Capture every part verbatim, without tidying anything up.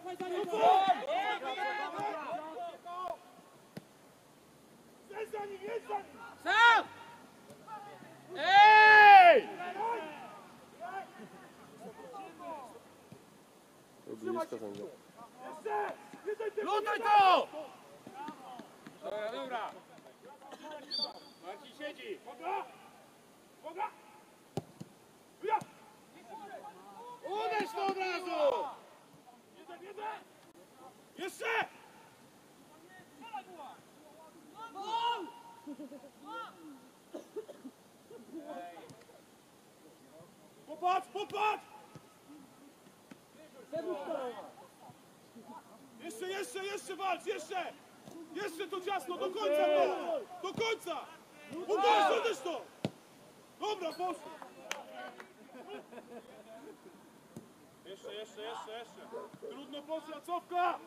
Sam! Ej! Blisko sędzia. Lutuj to! Dobra, dobra. Marcin siedzi. Uderz to od razu! Jeszcze! Popatrz, popatrz! Jeszcze, jeszcze, jeszcze walcz, jeszcze! Jeszcze to ciasno, do końca! Do końca! Uderz, uderz to! Dobra, poszło! Jeszcze, jeszcze, jeszcze, jeszcze! Trudno poszła, cofka!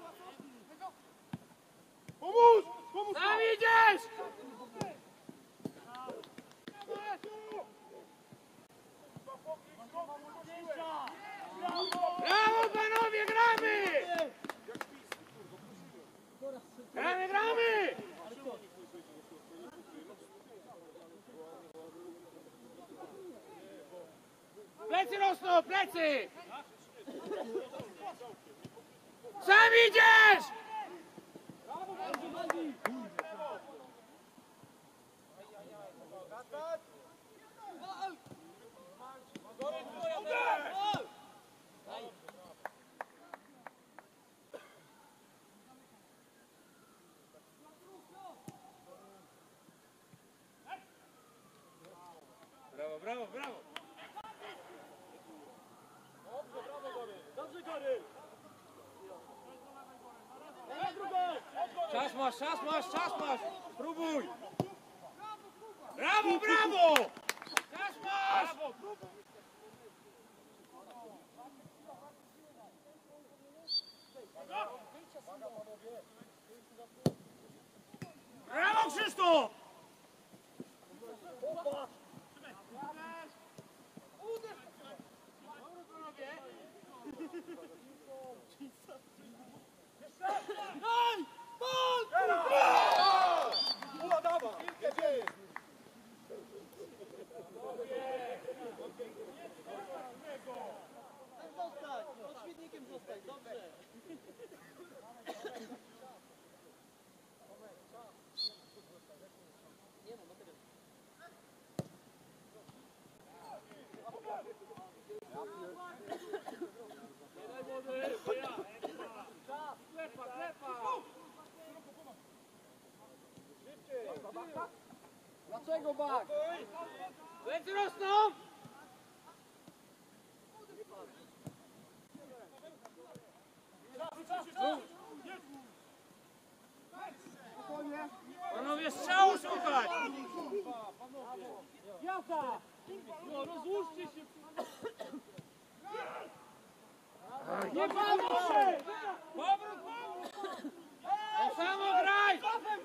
Pomóż! Pomóż! Tam idziesz! Brawo panowie, gramy! Gramy, gramy! Plecy rosną, plecy! Sam idziesz! Brawo, brawo, brawo! Dobrze, brawo Gory! Dobrze Gory! Czas masz, czas masz, czas masz! Próbuj! Brawo, brawo! Czas masz! Brawo Krzysztof! Daj! Ula, dawaj! Jedziesz! Zostać! Pod świetnikiem zostać, dobrze! Nie no, materiał. Klepa, klepa! Dlaczego bak? Plecy rosną! Panowie, strzału szukać! Jazda! No, rozłóżcie się! Nie pomóż! Powrót, powrót! To samo graj!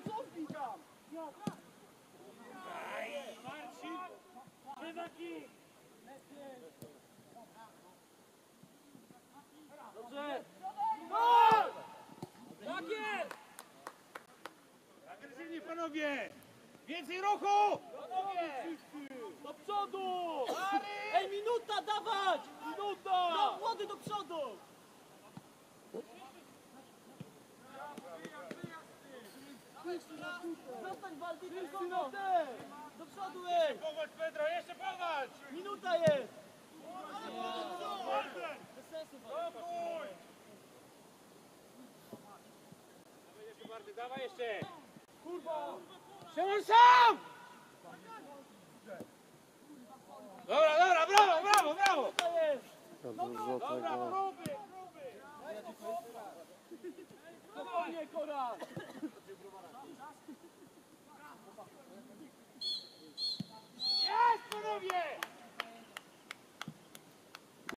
Marcin! Wywaki! Dobrze! Gol! Tak jest! Agresywnie panowie! Więcej ruchu! Panowie! Do przodu! Ej, minuta, dawać! Minuta! Do wody do przodu! Zostań walki, tylko no! Do przodu, ej! Powadź Pedro, jeszcze powadź! Minuta jest! Bez sensu Spokój! Dawaj jeszcze! Kurwa! Szymon sam! Dobra, dobra, brawo, brawo, brawo! Za dużo Dobra, tego. próby, próby! Spokojnie, Koran! Jest, panowie!